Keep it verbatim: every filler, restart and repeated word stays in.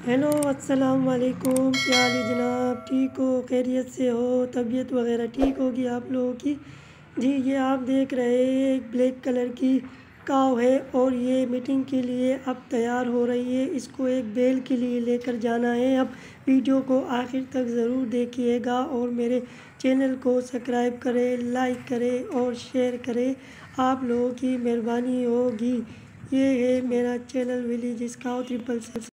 Hello अस्सलाम वालेकुम, क्या हाल है जनाब? ठीक हो, खैरियत से हो? तबीयत वगैरह ठीक होगी आप लोगों की? जी, ये आप देख रहे हैं एक ब्लैक कलर की काव है और ये मीटिंग के लिए अब तैयार हो रही है। इसको एक बेल के लिए लेकर जाना है। अब वीडियो को आखिर तक ज़रूर देखिएगा और मेरे चैनल को सब्सक्राइब करें, लाइक करें और शेयर करें, आप लोगों की मेहरबानी होगी। ये है मेरा चैनल विलेज स्काउट ट्रिपल